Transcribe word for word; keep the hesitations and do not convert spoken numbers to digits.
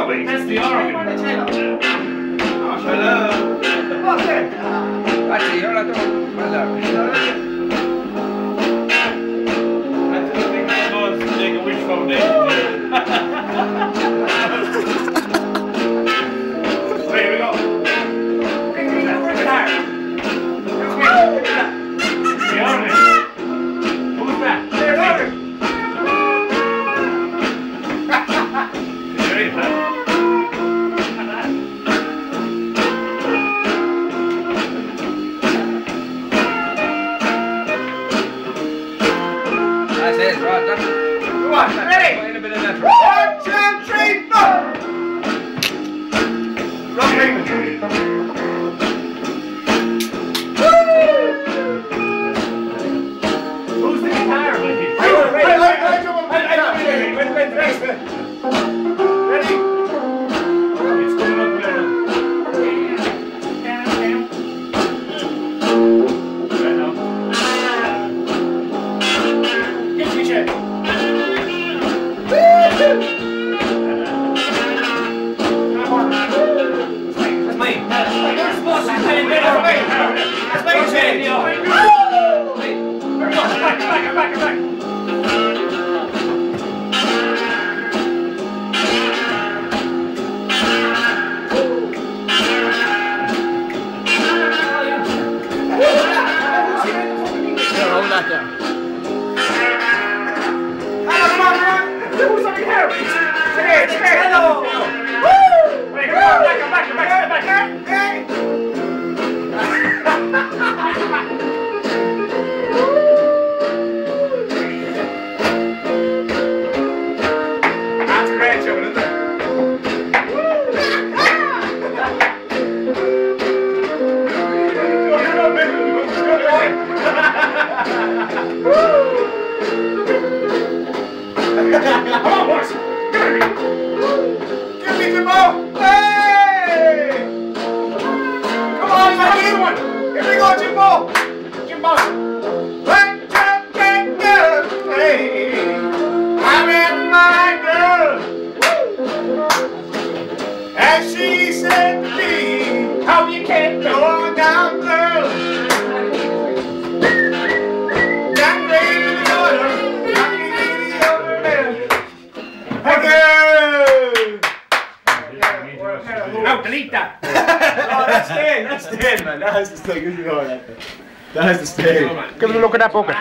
Portlaoise. That's the organ. Oh, hello. What's that? That's the organ. That's the thing that was make a wish foundation. Here we go. That's it, right, done. Come on, ready? One, two, three, four! Rock Raymond. Who's the guitar with you? Wait, wait, wait, wait, wait, wait, wait, wait, wait. Ready? It's coming up there. That has to stay. Give me all that. That has to stay. Give me a look at that bucket.